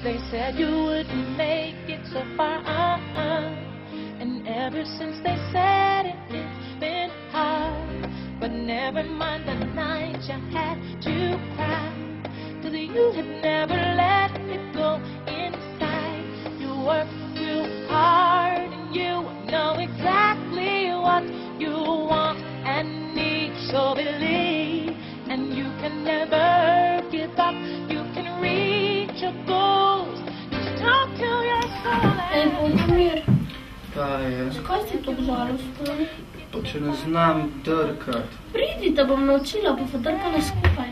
They said you wouldn't make it so far, and ever since they said it, it's been hard. But never mind the night you had to cry, 'cause you had never let it go inside. You worked too hard and you know exactly what you want and need. So believe, and you can never give up. You can reach your goals. Just talk to your soul. Bodomir, Kaj je? zakaj si tako žalosten? Pa če ne znam drkat. Pridi, te bom naučila, bova drkala skupaj.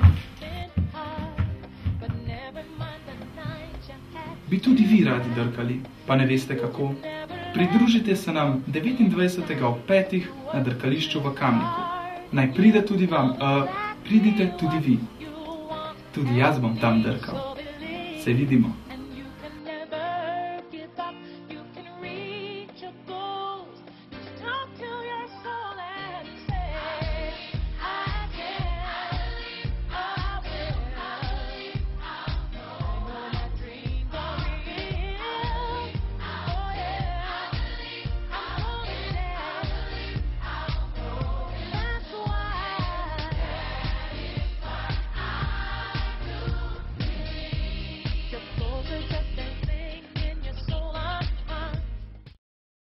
Bi tudi vi radi drkali, pa ne veste kako? Pridružite se nam 29. ob 5. na drkališču v Kamniku. Naj pride tudi pridite tudi vi. Tudi jaz bom tam drkal. Se vidimo.